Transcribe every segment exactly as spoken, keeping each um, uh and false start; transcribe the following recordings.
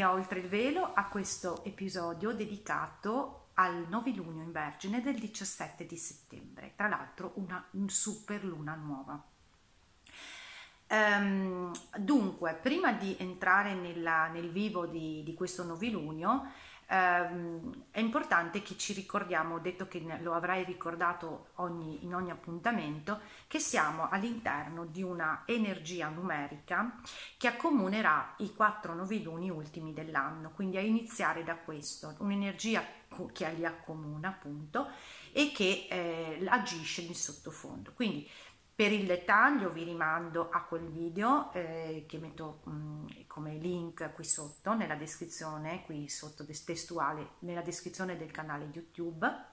benvenuti a Oltre il Velo, a questo episodio dedicato al novilunio in Vergine del diciassette di settembre, tra l'altro una un super luna nuova. Um, dunque, prima di entrare nella, nel vivo di, di questo novilunio, um, è importante che ci ricordiamo, detto che lo avrai ricordato ogni, in ogni appuntamento, che siamo all'interno di una energia numerica che accomunerà i quattro noviluni ultimi dell'anno, quindi a iniziare da questo, un'energia che li accomuna appunto e che eh, agisce in sottofondo. Quindi per il dettaglio vi rimando a quel video eh, che metto mh, come link qui sotto nella descrizione, qui sotto testuale, nella descrizione del canale YouTube,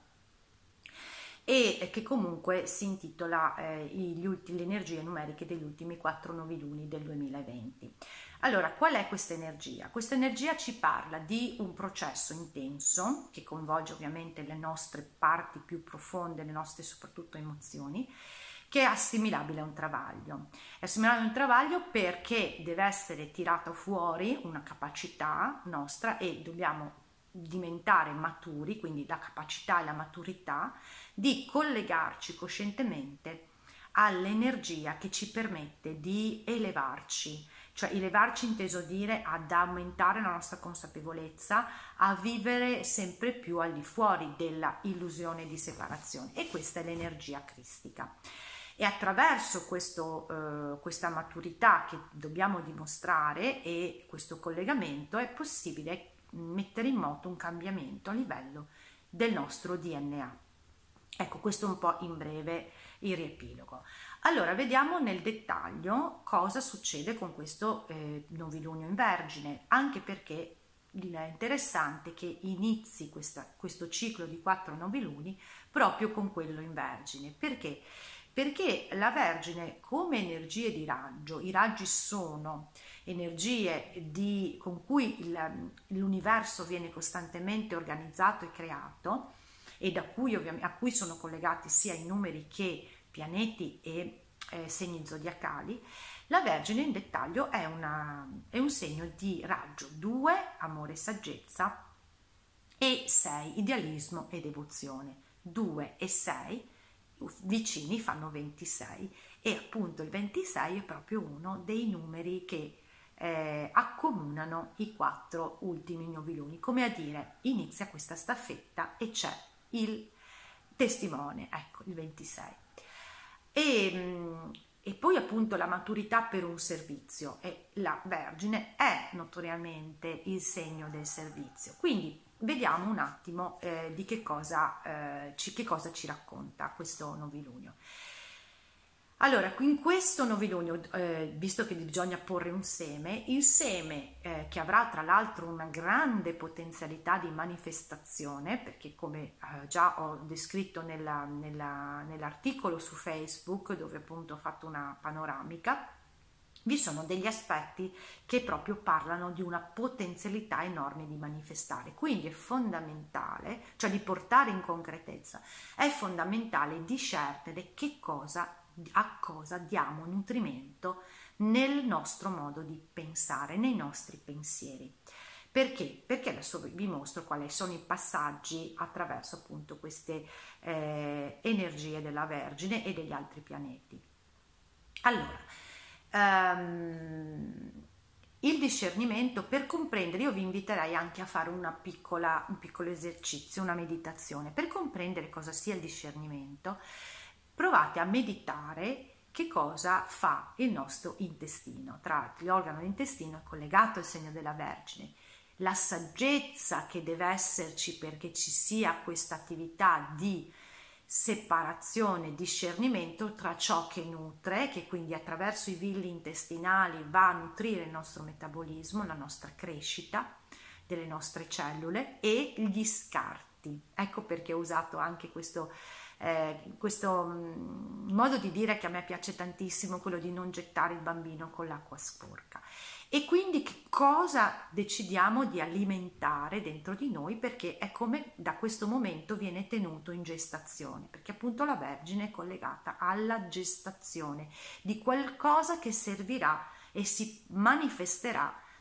e che comunque si intitola eh, gli ultimi, le energie numeriche degli ultimi quattro noviluni del duemilaventi. Allora, qual è questa energia? Questa energia ci parla di un processo intenso che coinvolge ovviamente le nostre parti più profonde, le nostre soprattutto emozioni, che è assimilabile a un travaglio. È assimilabile a un travaglio perché deve essere tirata fuori una capacità nostra e dobbiamo diventare maturi, quindi la capacità e la maturità di collegarci coscientemente all'energia che ci permette di elevarci, cioè elevarci inteso dire ad aumentare la nostra consapevolezza, a vivere sempre più al di fuori della illusione di separazione, e questa è l'energia cristica. E attraverso questo, eh, questa maturità che dobbiamo dimostrare e questo collegamento è possibile mettere in moto un cambiamento a livello del nostro D N A. Ecco, questo un po' in breve il riepilogo. Allora, vediamo nel dettaglio cosa succede con questo eh, novilunio in Vergine, anche perché è interessante che inizi questa, questo ciclo di quattro noviluni proprio con quello in Vergine. Perché? Perché la Vergine, come energie di raggio, i raggi sono energie di, con cui l'universo viene costantemente organizzato e creato, e da cui, ovviamente, a cui sono collegati sia i numeri che pianeti e eh, segni zodiacali. La Vergine in dettaglio è, una, è un segno di raggio due, amore e saggezza, e sei, idealismo e devozione. due e sei vicini fanno ventisei, e appunto il ventisei è proprio uno dei numeri che eh, accomunano i quattro ultimi noviluni, come a dire inizia questa staffetta e c'è il testimone, ecco il ventisei. E, e poi appunto la maturità per un servizio, e la Vergine è notoriamente il segno del servizio. Quindi vediamo un attimo eh, di che cosa, eh, ci, che cosa ci racconta questo novilunio. Allora, in questo novilunio, eh, visto che bisogna porre un seme, il seme eh, che avrà tra l'altro una grande potenzialità di manifestazione, perché come eh, già ho descritto nella, nella, nell'articolo su Facebook, dove appunto ho fatto una panoramica, vi sono degli aspetti che proprio parlano di una potenzialità enorme di manifestare. Quindi è fondamentale, cioè di portare in concretezza, è fondamentale discernere che cosa, a cosa diamo nutrimento nel nostro modo di pensare, nei nostri pensieri. Perché? Perché adesso vi mostro quali sono i passaggi attraverso appunto queste eh, energie della Vergine e degli altri pianeti. Allora, Um, il discernimento, per comprendere, io vi inviterei anche a fare una piccola, un piccolo esercizio, una meditazione. Per comprendere cosa sia il discernimento, provate a meditare che cosa fa il nostro intestino. Tra l'altro l'organo dell'intestino è collegato al segno della Vergine. La saggezza che deve esserci perché ci sia questa attività di separazione, discernimento tra ciò che nutre, che quindi attraverso i villi intestinali va a nutrire il nostro metabolismo, la nostra crescita delle nostre cellule, e gli scarti. Ecco perché ho usato anche questo, eh, questo modo di dire che a me piace tantissimo, quello di non gettare il bambino con l'acqua sporca. E quindi che cosa decidiamo di alimentare dentro di noi, perché è come da questo momento viene tenuto in gestazione, perché appunto la Vergine è collegata alla gestazione di qualcosa che servirà e si manifesterà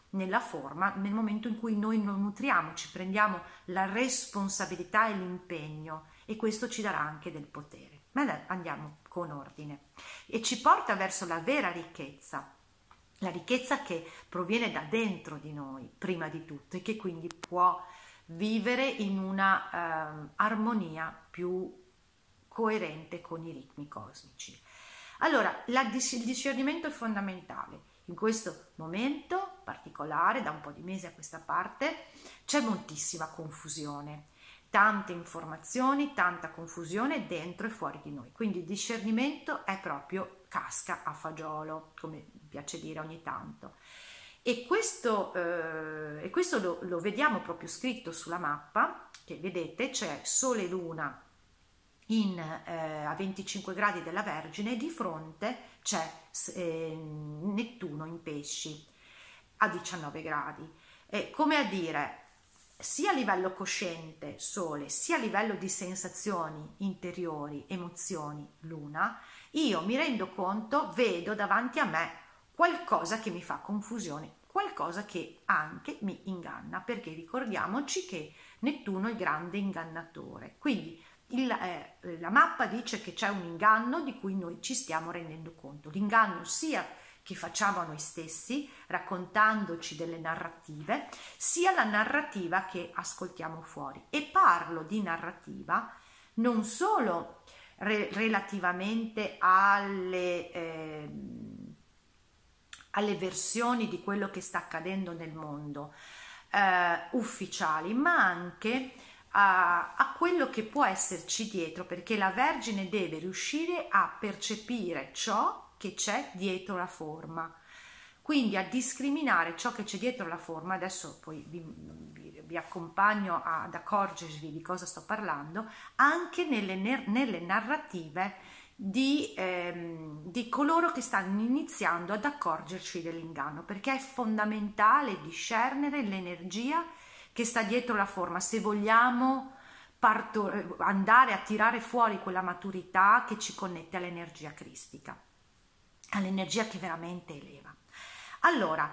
nella forma nel momento in cui noi lo nutriamo, ci prendiamo la responsabilità e l'impegno, e questo ci darà anche del potere. Ma andiamo con ordine e ci porta verso la vera ricchezza, la ricchezza che proviene da dentro di noi prima di tutto e che quindi può vivere in una eh, armonia più coerente con i ritmi cosmici. Allora, la, il discernimento è fondamentale. In questo momento particolare, da un po' di mesi a questa parte, c'è moltissima confusione, tante informazioni, tanta confusione dentro e fuori di noi. Quindi il discernimento è proprio casca a fagiolo, come mi piace dire ogni tanto. E questo, eh, e questo lo, lo vediamo proprio scritto sulla mappa, che vedete c'è Sole e Luna in, eh, a venticinque gradi della Vergine, e di fronte c'è eh, Nettuno in Pesci a diciannove gradi. Eh, come a dire, sia a livello cosciente Sole, sia a livello di sensazioni interiori, emozioni Luna, io mi rendo conto, vedo davanti a me qualcosa che mi fa confusione, qualcosa che anche mi inganna, perché ricordiamoci che Nettuno è il grande ingannatore. Quindi il, eh, la mappa dice che c'è un inganno di cui noi ci stiamo rendendo conto. L'inganno sia che facciamo a noi stessi, raccontandoci delle narrative, sia la narrativa che ascoltiamo fuori. E parlo di narrativa non solo re- relativamente alle... Eh, alle versioni di quello che sta accadendo nel mondo eh, ufficiali, ma anche a, a quello che può esserci dietro, perché la Vergine deve riuscire a percepire ciò che c'è dietro la forma, quindi a discriminare ciò che c'è dietro la forma. Adesso poi vi, vi, vi accompagno ad accorgervi di cosa sto parlando, anche nelle, nelle narrative Di, ehm, di coloro che stanno iniziando ad accorgerci dell'inganno, perché è fondamentale discernere l'energia che sta dietro la forma se vogliamo parto- andare a tirare fuori quella maturità che ci connette all'energia cristica, all'energia che veramente eleva. Allora,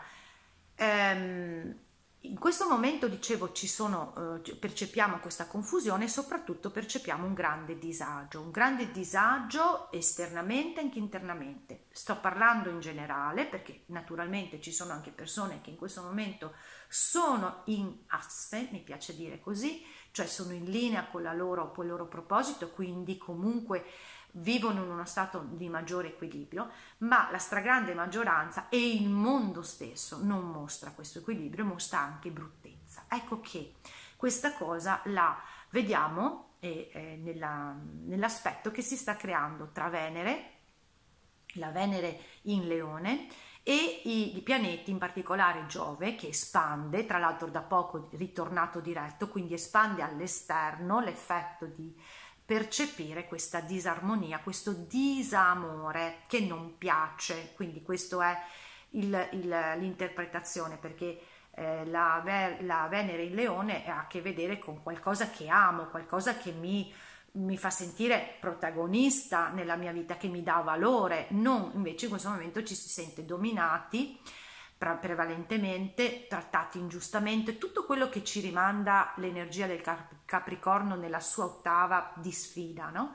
ehm, in questo momento, dicevo, ci sono, eh, percepiamo questa confusione e soprattutto percepiamo un grande disagio, un grande disagio esternamente e anche internamente. Sto parlando in generale perché naturalmente ci sono anche persone che in questo momento sono in asse, mi piace dire così, cioè sono in linea con, la loro, con il loro proposito, quindi comunque vivono in uno stato di maggiore equilibrio, ma la stragrande maggioranza e il mondo stesso non mostra questo equilibrio, mostra anche bruttezza. Ecco che questa cosa la vediamo eh, eh, nella, nell'aspetto che si sta creando tra Venere, la Venere in Leone, e i, i pianeti, in particolare Giove, che espande, tra l'altro da poco ritornato diretto, quindi espande all'esterno l'effetto di percepire questa disarmonia, questo disamore che non piace. Quindi questo è il, il, l'interpretazione, perché eh, la, la Venere in Leone ha a che vedere con qualcosa che amo, qualcosa che mi, mi fa sentire protagonista nella mia vita, che mi dà valore. Non invece in questo momento ci si sente dominati, prevalentemente trattati ingiustamente, tutto quello che ci rimanda l'energia del Capricorno nella sua ottava di sfida, no?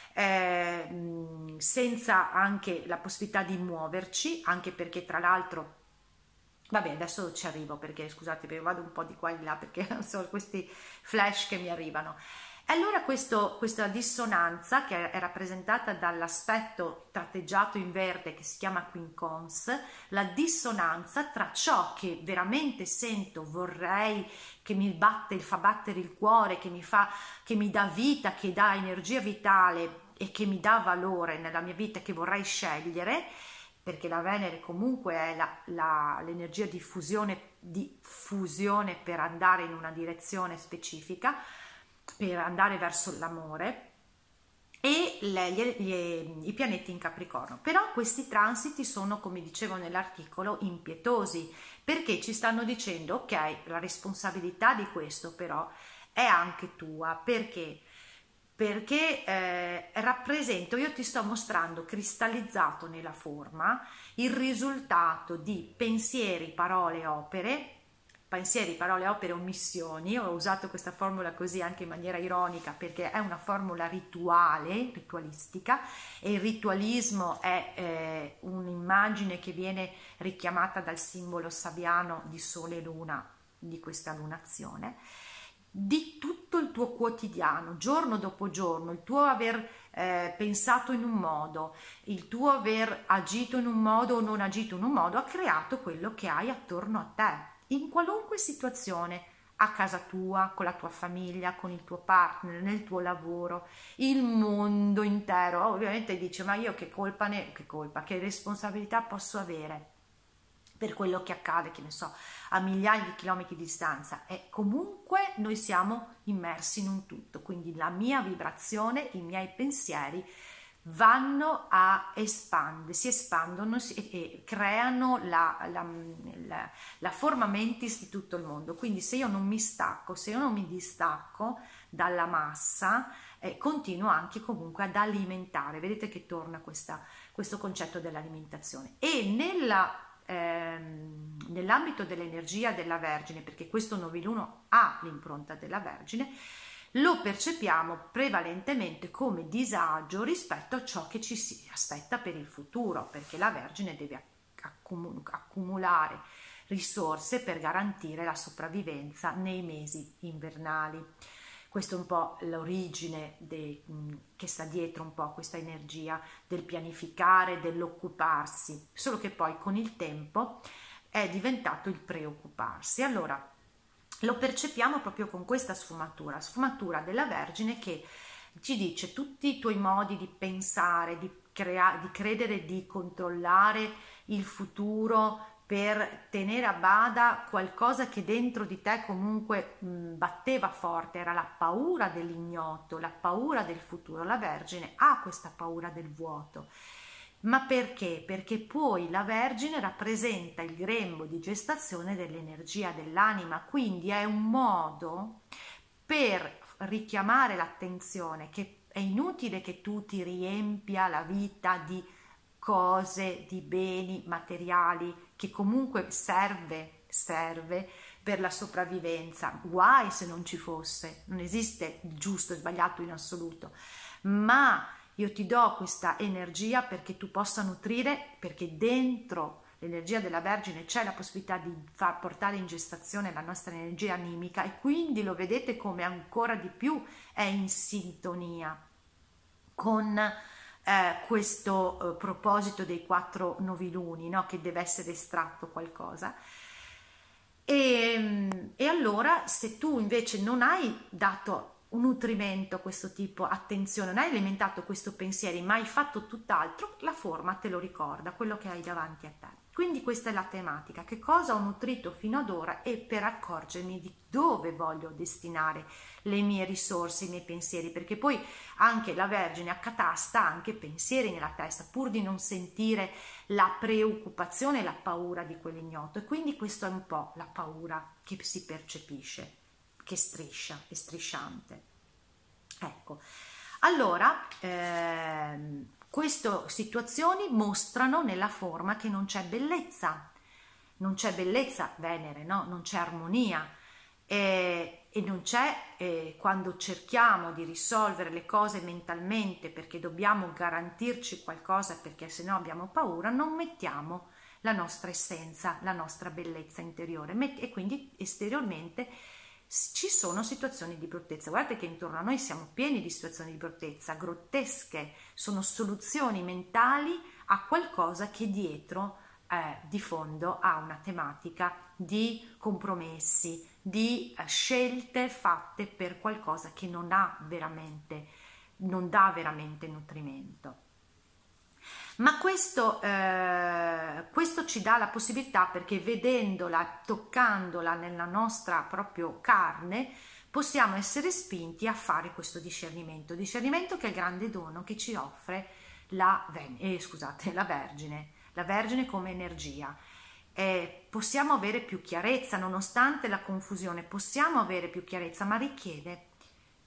Eh, senza anche la possibilità di muoverci, anche perché tra l'altro, vabbè, adesso ci arrivo, perché scusate, vado un po' di qua e di là perché sono questi flash che mi arrivano. Allora questo, questa dissonanza, che è rappresentata dall'aspetto tratteggiato in verde che si chiama quincons, la dissonanza tra ciò che veramente sento, vorrei, che mi batte, fa battere il cuore, che mi fa, che mi dà vita, che dà energia vitale e che mi dà valore nella mia vita, che vorrei scegliere, perché la Venere comunque è la, la, l'energia di fusione, di fusione per andare in una direzione specifica, per andare verso l'amore, e le, gli, gli, i pianeti in Capricorno. Però questi transiti sono, come dicevo nell'articolo, impietosi, perché ci stanno dicendo ok, la responsabilità di questo però è anche tua, perché perché eh, rappresento, io ti sto mostrando cristallizzato nella forma il risultato di pensieri, parole, opere, pensieri, parole, opere, omissioni. Ho usato questa formula così anche in maniera ironica perché è una formula rituale, ritualistica, e il ritualismo è eh, un'immagine che viene richiamata dal simbolo sabiano di sole e luna, di questa lunazione, di tutto il tuo quotidiano, giorno dopo giorno, il tuo aver eh, pensato in un modo, il tuo aver agito in un modo o non agito in un modo, ha creato quello che hai attorno a te, in qualunque situazione, a casa tua, con la tua famiglia, con il tuo partner, nel tuo lavoro, il mondo intero. Ovviamente dice, ma io che colpa, ne, che colpa, che responsabilità posso avere per quello che accade, che ne so, a migliaia di chilometri di distanza, e comunque noi siamo immersi in un tutto, quindi la mia vibrazione, i miei pensieri vanno a espandere, si espandono e, e creano la, la, la, la forma mentis di tutto il mondo. Quindi se io non mi stacco, se io non mi distacco dalla massa, eh, continuo anche comunque ad alimentare. Vedete che torna questa, questo concetto dell'alimentazione. E nella nell'ambito dell'energia della Vergine, perché questo noviluno ha l'impronta della Vergine, lo percepiamo prevalentemente come disagio rispetto a ciò che ci si aspetta per il futuro, perché la Vergine deve accumulare risorse per garantire la sopravvivenza nei mesi invernali. Questo è un po' l'origine de, che sta dietro un po' a questa energia del pianificare, dell'occuparsi, solo che poi con il tempo è diventato il preoccuparsi. Allora lo percepiamo proprio con questa sfumatura, sfumatura della Vergine che ci dice tutti i tuoi modi di pensare, di, crea- di credere, di controllare il futuro, per tenere a bada qualcosa che dentro di te comunque mh, batteva forte, era la paura dell'ignoto, la paura del futuro. La Vergine ha questa paura del vuoto. Ma perché? Perché poi la Vergine rappresenta il grembo di gestazione dell'energia dell'anima, quindi è un modo per richiamare l'attenzione che è inutile che tu ti riempia la vita di cose, di beni materiali, che comunque serve, serve per la sopravvivenza. Guai se non ci fosse, non esiste il giusto e sbagliato in assoluto, ma io ti do questa energia perché tu possa nutrire, perché dentro l'energia della Vergine c'è la possibilità di far portare in gestazione la nostra energia animica, e quindi lo vedete come ancora di più è in sintonia con Eh, questo eh, proposito dei quattro noviluni, no? Che deve essere estratto qualcosa. E, e allora se tu invece non hai dato un nutrimento a questo tipo, attenzione, non hai alimentato questo pensiero, ma hai fatto tutt'altro, la forma te lo ricorda, quello che hai davanti a te. Quindi questa è la tematica, che cosa ho nutrito fino ad ora, e per accorgermi di dove voglio destinare le mie risorse, i miei pensieri, perché poi anche la Vergine accatasta anche pensieri nella testa, pur di non sentire la preoccupazione e la paura di quell'ignoto. E quindi questo è un po' la paura che si percepisce, che striscia, è strisciante. Ecco, allora ehm, queste situazioni mostrano nella forma che non c'è bellezza, non c'è bellezza, Venere, no? Non c'è armonia, e, e non c'è eh, quando cerchiamo di risolvere le cose mentalmente perché dobbiamo garantirci qualcosa, perché se no abbiamo paura, non mettiamo la nostra essenza, la nostra bellezza interiore, e quindi esteriormente ci sono situazioni di bruttezza. Guardate che intorno a noi siamo pieni di situazioni di bruttezza, grottesche, sono soluzioni mentali a qualcosa che dietro eh, di fondo ha una tematica di compromessi, di eh, scelte fatte per qualcosa che non ha veramente, non dà veramente nutrimento. Ma questo, eh, questo ci dà la possibilità, perché vedendola, toccandola nella nostra proprio carne, possiamo essere spinti a fare questo discernimento, discernimento che è il grande dono che ci offre la, eh, scusate, la Vergine, la Vergine come energia. Eh, possiamo avere più chiarezza, nonostante la confusione, possiamo avere più chiarezza, ma richiede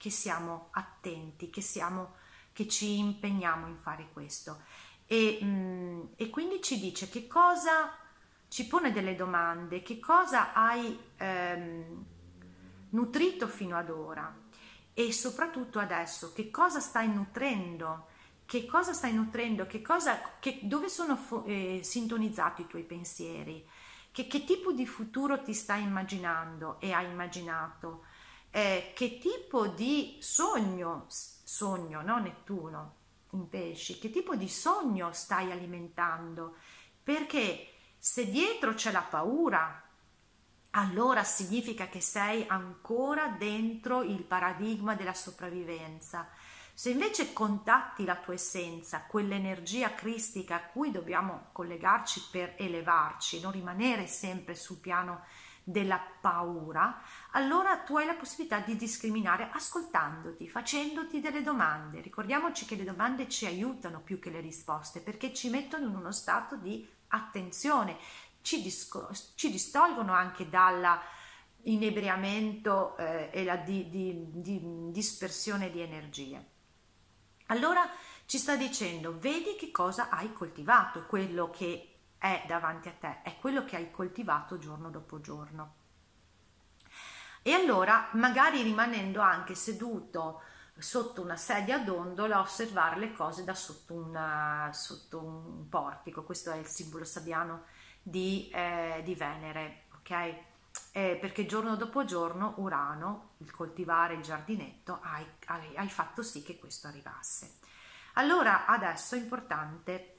che siamo attenti, che, siamo, che ci impegniamo in fare questo. E, mh, e quindi ci dice che cosa, ci pone delle domande, che cosa hai ehm, nutrito fino ad ora e soprattutto adesso che cosa stai nutrendo, che cosa stai nutrendo, che cosa, che, dove sono eh, sintonizzati i tuoi pensieri, che, che tipo di futuro ti stai immaginando e hai immaginato, eh, che tipo di sogno, sogno, no Nettuno in pesci, che tipo di sogno stai alimentando, perché se dietro c'è la paura, allora significa che sei ancora dentro il paradigma della sopravvivenza. Se invece contatti la tua essenza, quell'energia cristica a cui dobbiamo collegarci per elevarci, non rimanere sempre sul piano della paura, allora tu hai la possibilità di discriminare ascoltandoti, facendoti delle domande. Ricordiamoci che le domande ci aiutano più che le risposte, perché ci mettono in uno stato di attenzione, ci, disco- ci distolgono anche dalla inebriamento eh, e la di, di, di dispersione di energie. Allora ci sta dicendo, vedi che cosa hai coltivato, quello che è davanti a te, è quello che hai coltivato giorno dopo giorno. E allora, magari rimanendo anche seduto sotto una sedia a dondola, osservare le cose da sotto, una, sotto un portico. Questo è il simbolo sabbiano di, eh, di Venere, ok? Eh, perché giorno dopo giorno Urano, il coltivare il giardinetto, hai, hai, hai fatto sì che questo arrivasse. Allora adesso è importante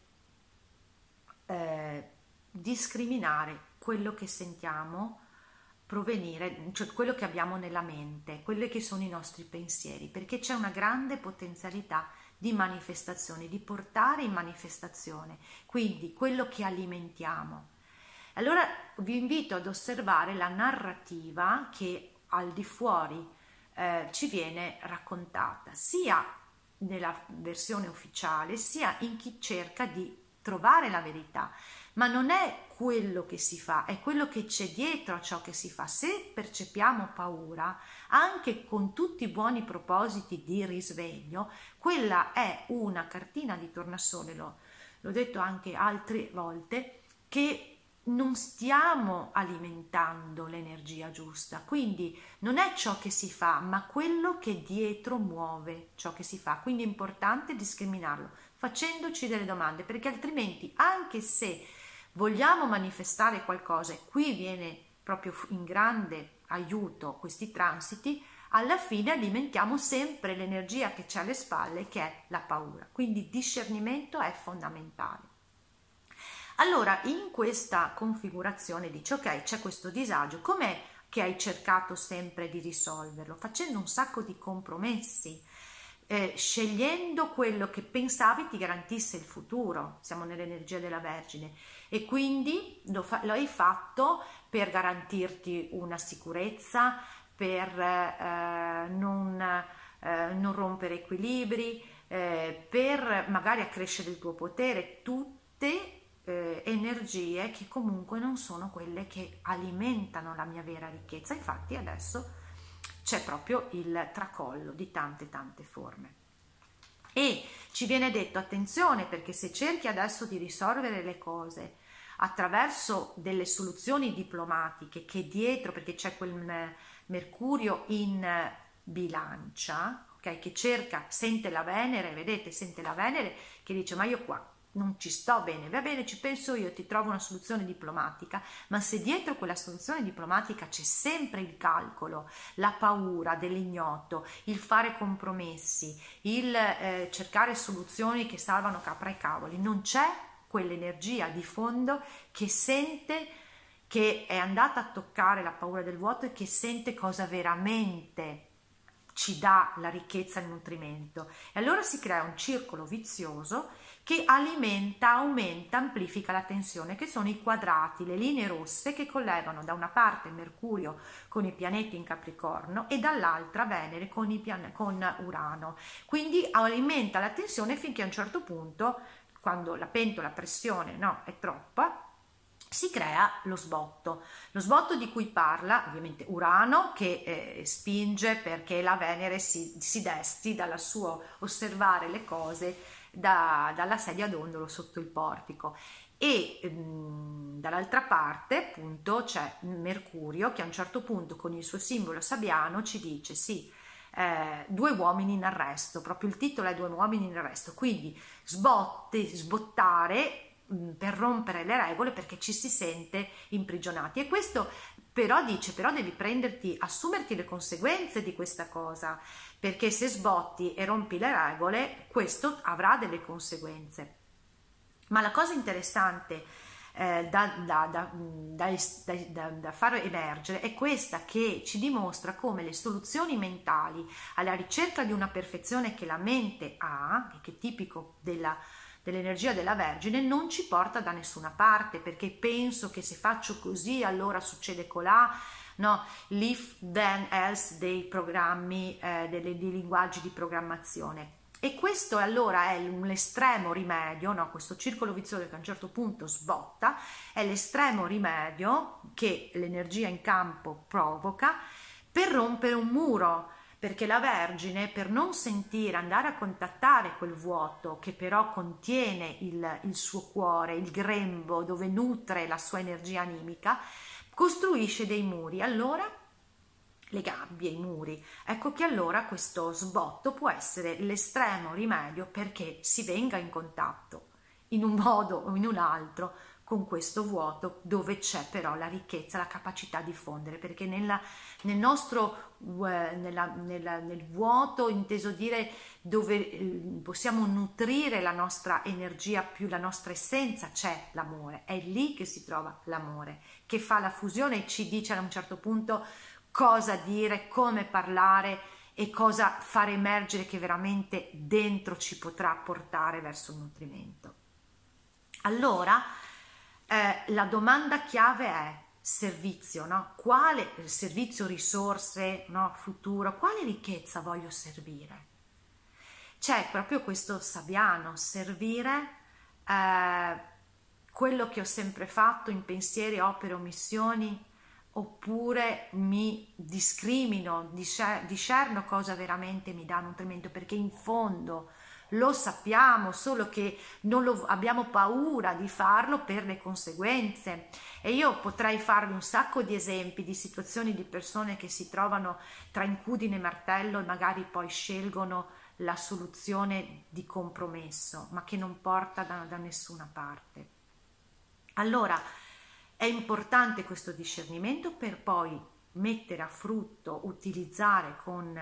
eh, discriminare quello che sentiamo provenire, cioè quello che abbiamo nella mente, quelli che sono i nostri pensieri, perché c'è una grande potenzialità di manifestazione, di portare in manifestazione, quindi quello che alimentiamo. Allora vi invito ad osservare la narrativa che al di fuori eh, ci viene raccontata, sia nella versione ufficiale, sia in chi cerca di trovare la verità, ma non è quello che si fa, è quello che c'è dietro a ciò che si fa. Se percepiamo paura, anche con tutti i buoni propositi di risveglio, quella è una cartina di tornasole, l'ho, l'ho detto anche altre volte, che non stiamo alimentando l'energia giusta, quindi non è ciò che si fa, ma quello che dietro muove ciò che si fa. Quindi è importante discriminarlo, facendoci delle domande, perché altrimenti, anche se vogliamo manifestare qualcosa, e qui viene proprio in grande aiuto questi transiti, alla fine alimentiamo sempre l'energia che c'è alle spalle, che è la paura. Quindi discernimento è fondamentale. Allora, in questa configurazione dice, ok, c'è questo disagio, com'è che hai cercato sempre di risolverlo? Facendo un sacco di compromessi, eh, scegliendo quello che pensavi ti garantisse il futuro, siamo nell'energia della Vergine, e quindi lo, fa- lo hai fatto per garantirti una sicurezza, per eh, non, eh, non rompere equilibri, eh, per magari accrescere il tuo potere, tutte Eh, energie che comunque non sono quelle che alimentano la mia vera ricchezza. Infatti adesso c'è proprio il tracollo di tante tante forme e ci viene detto attenzione, perché se cerchi adesso di risolvere le cose attraverso delle soluzioni diplomatiche, che dietro, perché c'è quel Mercurio in bilancia, ok, che cerca, sente la Venere, vedete, sente la Venere che dice ma io qua non ci sto bene, va bene, ci penso io, ti trovo una soluzione diplomatica, ma se dietro quella soluzione diplomatica c'è sempre il calcolo, la paura dell'ignoto, il fare compromessi, il eh, cercare soluzioni che salvano capra e cavoli, non c'è quell'energia di fondo che sente, che è andata a toccare la paura del vuoto e che sente cosa veramente ci dà la ricchezza e il nutrimento. E allora si crea un circolo vizioso che alimenta, aumenta, amplifica la tensione, che sono i quadrati, le linee rosse che collegano da una parte Mercurio con i pianeti in Capricorno e dall'altra Venere con, i pian- con Urano. Quindi alimenta la tensione finché a un certo punto, quando la pentola a pressione no, è troppa, si crea lo sbotto. Lo sbotto di cui parla ovviamente Urano, che eh, spinge perché la Venere si, si desti dal suo osservare le cose da, dalla sedia a dondolo sotto il portico. E ehm, dall'altra parte appunto c'è Mercurio, che a un certo punto con il suo simbolo sabbiano ci dice sì, eh, due uomini in arresto, proprio il titolo è due uomini in arresto, quindi sbotti, sbottare per rompere le regole perché ci si sente imprigionati. E questo però dice, però devi prenderti, assumerti le conseguenze di questa cosa, perché se sbotti e rompi le regole questo avrà delle conseguenze. Ma la cosa interessante eh, da, da, da, da, da far emergere è questa, che ci dimostra come le soluzioni mentali alla ricerca di una perfezione che la mente ha, e che è tipico della dell'energia della Vergine, non ci porta da nessuna parte, perché penso che se faccio così allora succede colà, no? L'if then else dei programmi, eh, dei, dei linguaggi di programmazione. E questo allora è l'estremo rimedio, no? Questo circolo vizioso che a un certo punto sbotta, è l'estremo rimedio che l'energia in campo provoca per rompere un muro, perché la Vergine, per non sentire, andare a contattare quel vuoto che però contiene il, il suo cuore, il grembo dove nutre la sua energia animica, costruisce dei muri. Allora le gabbie, i muri, ecco che allora questo sbotto può essere l'estremo rimedio perché si venga in contatto in un modo o in un altro con questo vuoto, dove c'è però la ricchezza, la capacità di fondere, perché nella, nel nostro nella, nella, nel vuoto, inteso dire, dove eh, possiamo nutrire la nostra energia, più la nostra essenza, c'è l'amore. È lì che si trova l'amore, che fa la fusione e ci dice a un certo punto cosa dire, come parlare e cosa fare emergere che veramente dentro ci potrà portare verso un nutrimento. Allora eh, la domanda chiave è servizio, no? Quale servizio, risorse, no? Futuro, quale ricchezza voglio servire? C'è proprio questo sabbiano, servire eh, quello che ho sempre fatto in pensieri, opere, omissioni, oppure mi discrimino, discerno cosa veramente mi dà nutrimento, perché in fondo lo sappiamo, solo che non lo, abbiamo paura di farlo per le conseguenze. E io potrei farvi un sacco di esempi di situazioni di persone che si trovano tra incudine e martello e magari poi scelgono la soluzione di compromesso, ma che non porta da, da nessuna parte. Allora è importante questo discernimento per poi mettere a frutto, utilizzare con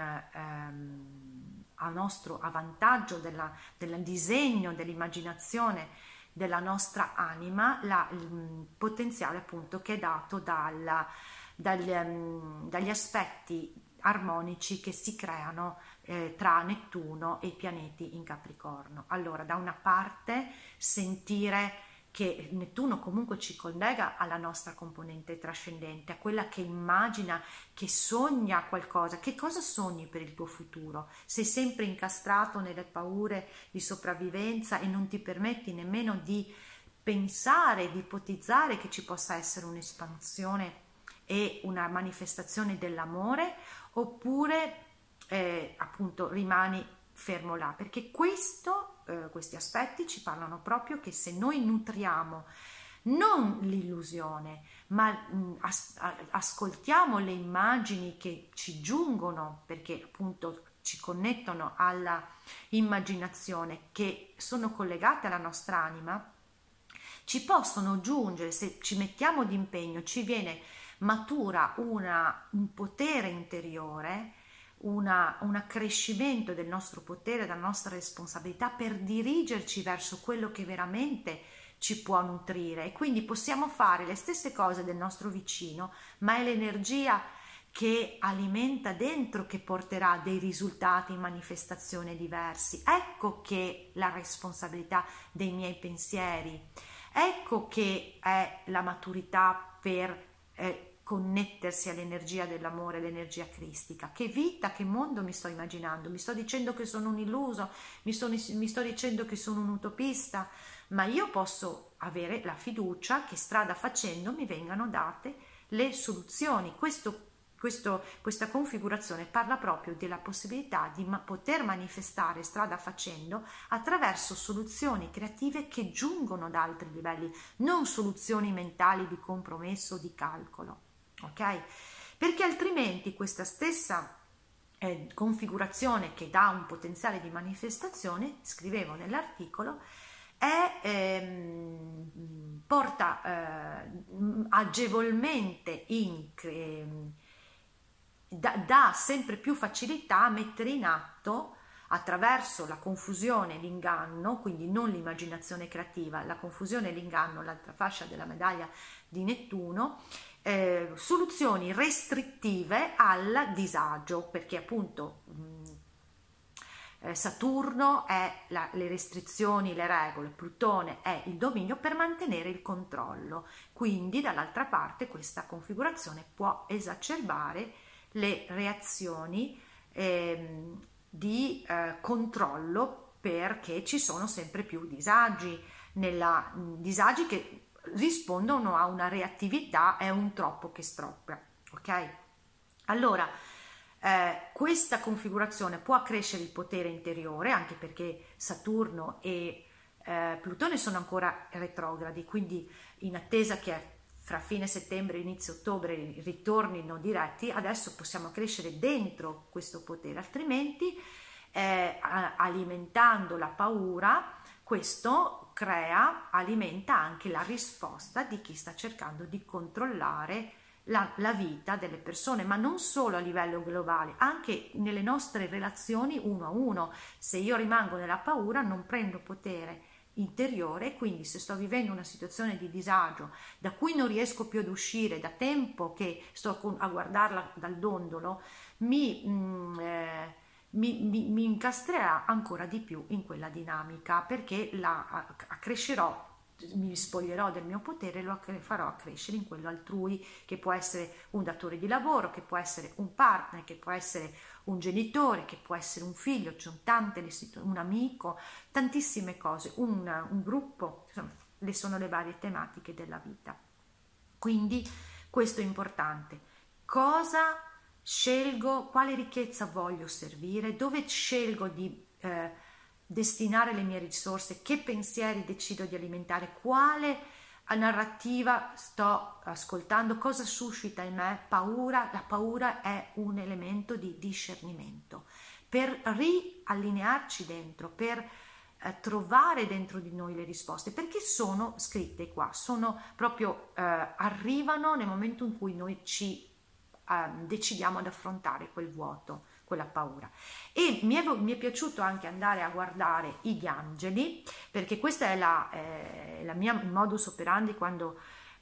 ehm, a nostro a vantaggio della, del disegno, dell'immaginazione della nostra anima, la, il potenziale appunto che è dato dalla, dagli, um, dagli aspetti armonici che si creano eh, tra Nettuno e i pianeti in Capricorno. Allora, da una parte sentire che Nettuno comunque ci collega alla nostra componente trascendente, a quella che immagina, che sogna qualcosa. Che cosa sogni per il tuo futuro? Sei sempre incastrato nelle paure di sopravvivenza e non ti permetti nemmeno di pensare, di ipotizzare che ci possa essere un'espansione e una manifestazione dell'amore, oppure eh, appunto rimani fermo là, perché questo, eh, questi aspetti ci parlano proprio che se noi nutriamo non l'illusione, ma mh, as- ascoltiamo le immagini che ci giungono, perché appunto ci connettono alla immaginazione, che sono collegate alla nostra anima, ci possono giungere, se ci mettiamo d'impegno, ci viene matura una, un potere interiore, Una, un accrescimento del nostro potere, della nostra responsabilità per dirigerci verso quello che veramente ci può nutrire, e quindi possiamo fare le stesse cose del nostro vicino, ma è l'energia che alimenta dentro che porterà dei risultati in manifestazione diversi. Ecco che la responsabilità dei miei pensieri, ecco che è la maturità per eh, connettersi all'energia dell'amore, l'energia cristica. Che vita, che mondo mi sto immaginando? Mi sto dicendo che sono un illuso, mi sto, mi sto dicendo che sono un utopista, ma io posso avere la fiducia che strada facendo mi vengano date le soluzioni. Questo Questo, questa configurazione parla proprio della possibilità di ma poter manifestare strada facendo attraverso soluzioni creative che giungono da altri livelli, non soluzioni mentali di compromesso o di calcolo, ok? Perché altrimenti questa stessa eh, configurazione che dà un potenziale di manifestazione, scrivevo nell'articolo, è, ehm, porta eh, agevolmente in eh, dà da sempre più facilità a mettere in atto attraverso la confusione e l'inganno, quindi non l'immaginazione creativa, la confusione e l'inganno, l'altra fascia della medaglia di Nettuno, eh, soluzioni restrittive al disagio, perché appunto mh, eh, Saturno è la, le restrizioni, le regole, Plutone è il dominio per mantenere il controllo, quindi dall'altra parte questa configurazione può esacerbare le reazioni eh, di eh, controllo, perché ci sono sempre più disagi, nella, disagi che rispondono a una reattività e un troppo che stroppa, ok? Allora eh, questa configurazione può accrescere il potere interiore, anche perché Saturno e eh, Plutone sono ancora retrogradi, quindi in attesa che fra fine settembre e inizio ottobre ritornino diretti, adesso possiamo crescere dentro questo potere, altrimenti eh, alimentando la paura, questo crea, alimenta anche la risposta di chi sta cercando di controllare la, la vita delle persone, ma non solo a livello globale, anche nelle nostre relazioni uno a uno. Se io rimango nella paura non prendo potere interiore, quindi se sto vivendo una situazione di disagio da cui non riesco più ad uscire, da tempo che sto a guardarla dal dondolo, mi, mm, eh, mi, mi, mi incastrerà ancora di più in quella dinamica, perché la accrescerò, mi spoglierò del mio potere e lo farò crescere in quello altrui, che può essere un datore di lavoro, che può essere un partner, che può essere un genitore, che può essere un figlio, c'è tante le un amico, tantissime cose, un, un gruppo, insomma, le sono le varie tematiche della vita. Quindi questo è importante. Cosa scelgo, quale ricchezza voglio servire, dove scelgo di eh, destinare le mie risorse, che pensieri decido di alimentare, quale narrativa sto ascoltando, cosa suscita in me paura. La paura è un elemento di discernimento per riallinearci dentro, per eh, trovare dentro di noi le risposte, perché sono scritte qua, sono proprio eh, arrivano nel momento in cui noi ci eh, decidiamo ad affrontare quel vuoto, quella paura. E mi è, mi è piaciuto anche andare a guardare gli angeli, perché questo è la, eh, la mia modus operandi quando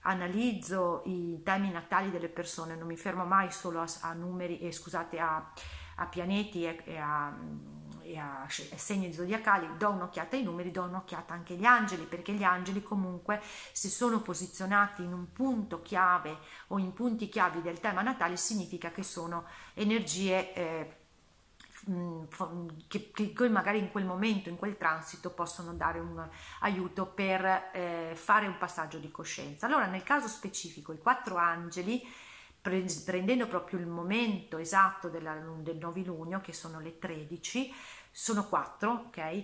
analizzo i temi natali delle persone. Non mi fermo mai solo a, a numeri, eh, scusate, a, a pianeti e, e, a, e a segni zodiacali. Do un'occhiata ai numeri, do un'occhiata anche agli angeli, perché gli angeli comunque, se sono posizionati in un punto chiave o in punti chiavi del tema natale, significa che sono energie eh, Che, che magari in quel momento, in quel transito, possono dare un aiuto per eh, fare un passaggio di coscienza. Allora, nel caso specifico, i quattro angeli, pre prendendo proprio il momento esatto della, del novilunio, che sono le tredici, sono quattro, ok?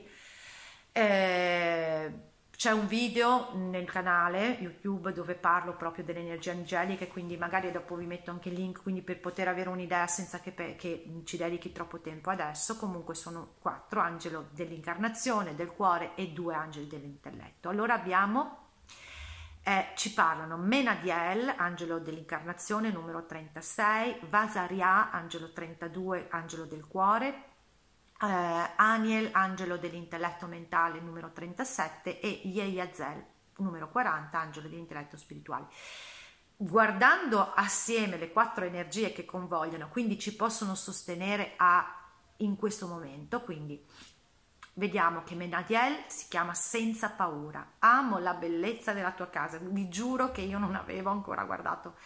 Eh, C'è un video nel canale YouTube dove parlo proprio delle energie angeliche, quindi magari dopo vi metto anche il link, quindi per poter avere un'idea senza che, che ci dedichi troppo tempo adesso. Comunque sono quattro: angelo dell'incarnazione, del cuore, e due angeli dell'intelletto. Allora abbiamo, eh, ci parlano Menadiel, angelo dell'incarnazione, numero trentasei, Vasaria, angelo trentadue, angelo del cuore, Uh, Aniel, angelo dell'intelletto mentale, numero trentasette, e Yeyazel, numero quaranta, angelo dell'intelletto spirituale. Guardando assieme le quattro energie che convogliono, quindi ci possono sostenere a, in questo momento, quindi vediamo che Menadiel si chiama senza paura, amo la bellezza della tua casa. Vi giuro che io non avevo ancora guardato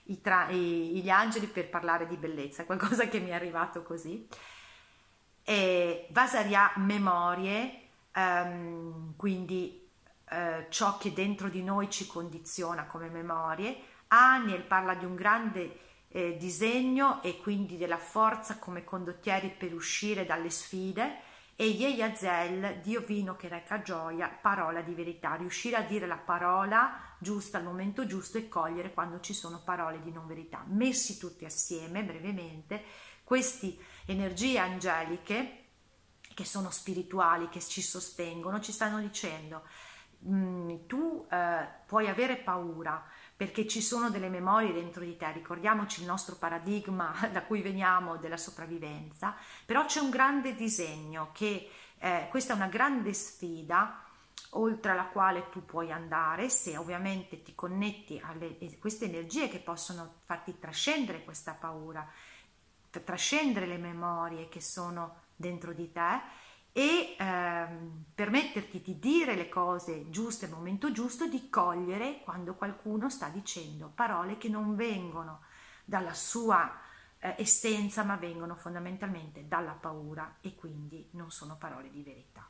i tra- i- gli angeli per parlare di bellezza, qualcosa che mi è arrivato così. E Vasaria memorie, ehm, quindi eh, ciò che dentro di noi ci condiziona come memorie. Aniel parla di un grande eh, disegno e quindi della forza come condottieri per uscire dalle sfide, e Yeyazel, Dio vino che reca gioia, parola di verità, riuscire a dire la parola giusta al momento giusto e cogliere quando ci sono parole di non verità. Messi tutti assieme, brevemente, queste energie angeliche che sono spirituali, che ci sostengono, ci stanno dicendo: mm, tu eh, puoi avere paura perché ci sono delle memorie dentro di te, ricordiamoci il nostro paradigma da cui veniamo della sopravvivenza, però c'è un grande disegno che eh, questa è una grande sfida oltre alla quale tu puoi andare se ovviamente ti connetti a queste energie che possono farti trascendere questa paura, trascendere le memorie che sono dentro di te e ehm, permetterti di dire le cose giuste al momento giusto, di cogliere quando qualcuno sta dicendo parole che non vengono dalla sua eh, essenza, ma vengono fondamentalmente dalla paura e quindi non sono parole di verità.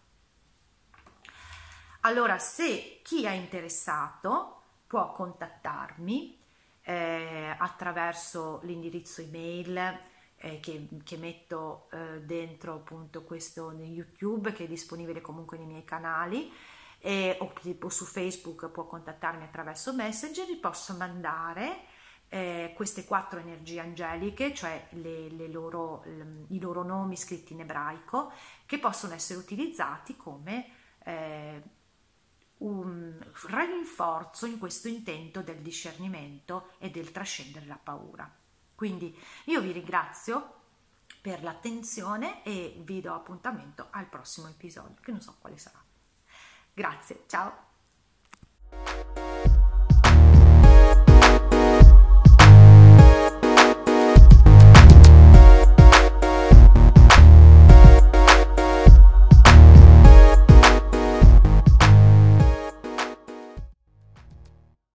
Allora, se chi è interessato può contattarmi eh, attraverso l'indirizzo email eh, che, che metto eh, dentro appunto questo in YouTube, che è disponibile comunque nei miei canali, e, o tipo su Facebook può contattarmi attraverso Messenger. Vi posso mandare eh, queste quattro energie angeliche, cioè le, le loro, le, i loro nomi scritti in ebraico, che possono essere utilizzati come eh, un rinforzo in questo intento del discernimento e del trascendere la paura. Quindi io vi ringrazio per l'attenzione e vi do appuntamento al prossimo episodio, che non so quale sarà. Grazie, ciao!